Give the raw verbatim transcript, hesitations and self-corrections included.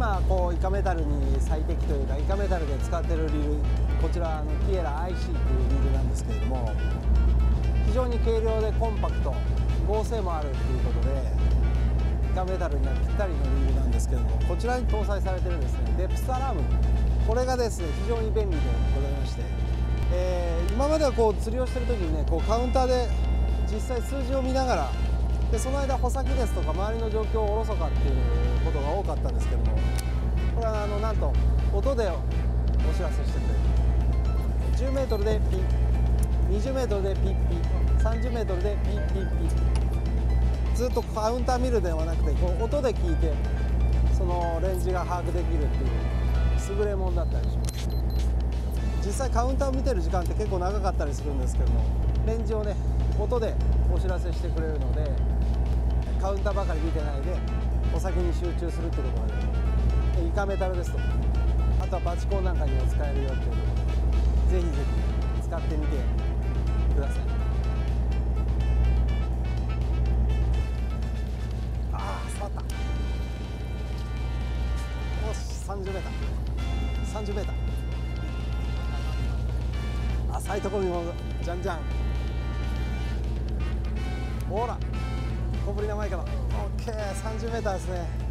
今こうイカメタルに最適というかイカメタルで使っているリール、こちらあのティエラ アイシー というリールなんですけれども、非常に軽量でコンパクト、剛性もあるということでイカメタルにはぴったりのリールなんですけれども、こちらに搭載されているですねデプスアラーム、これがですね非常に便利でございまして、えー、今まではこう釣りをしている時にね、こうカウンターで実際数字を見ながら、でその間穂先ですとか周りの状況をおろそかっていうことが多かったんですけども、これはあのなんと音でお知らせしてくれる。じゅうメートルでピッ、にじゅうメートルでピッピッ、さんじゅうメートルでピッピッピッ、ずっとカウンター見るではなくてこう音で聞いてそのレンジが把握できるっていう優れものだったりします。実際カウンターを見てる時間って結構長かったりするんですけども、レンジをね音でお知らせしてくれるので、カウンターばかり見てないでお酒に集中するってことができる。イカメタルですとか、あとはバチコンなんかにも使えるよっていうことで、ぜひぜひ使ってみてください。ああ触った。よし、さんじゅうメーター、さんじゅうメーター、浅いところにもじゃんじゃん。ほら小ぶりなマイカだ。オッケー、さんじゅうメーターですね。